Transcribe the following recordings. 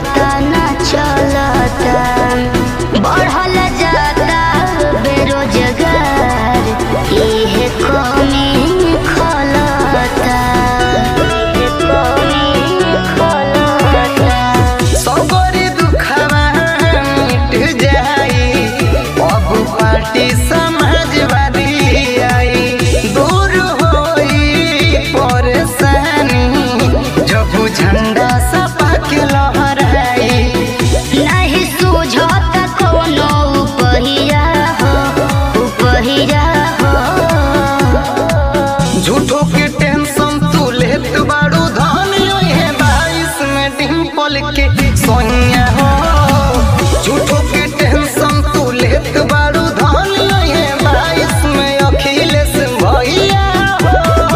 पता न चलता, बढ़ल जाता बेरोजगार, इहे कमी खलता। सबरी दुखवा मिट जाई, अब पार्टी समाजवादी आई, दूर होई परेशानी जब झंडा सपा के लहराई। नहीं सूझता कोनो उपहिया हो, उपहिया हो। झूठो के टेंशन तू लेत बाड़ू धन है 22 में डिम्पल के सोनिया हो। झूठो के टेंशन तू लेत बाड़ू धन है 22 में अखिलेश भैया हो।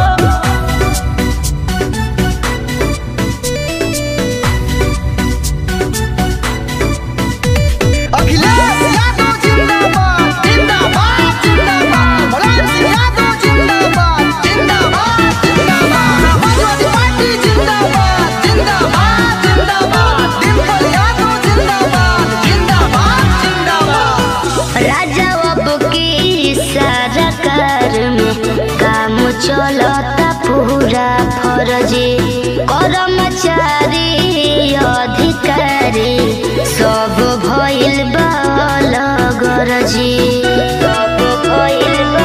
अखिलेश यादव जिंदाबाद जिंदाबाद जिंदाबाद, मुलायम सिंह यादव जिंदाबाद जिंदाबाद जिंदाबाद, समाजवादी पार्टी जिंदाबाद जिंदाबाद जिंदाबाद, डिम्पल यादव जिंदाबाद जिंदाबाद जिंदाबाद। राजा अब की सरकार में काम चलता पूरा फर्जी, कर्मचारी अधिकारी सब भइल बा अलगरजी, सब भइल बा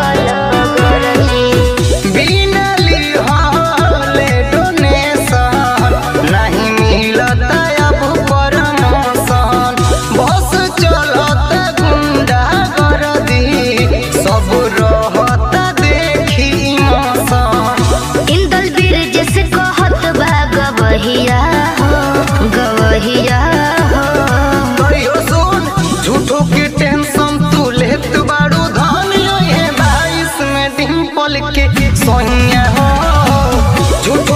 अलगरजी। बिना लिहले डोनेशन नहीं मिलता अब प्रमोशन, बस चलता गुंडा गर्दी, सब रहता देखी इमोशन। इंदल बीर जैसे कहत बा गवहिया हो, गवहिया हो। कहियो सुन, झूठो के टेंशन तू लेत बाड़ू धन है 22 में डिम्पल के सोनिया हो। झूठो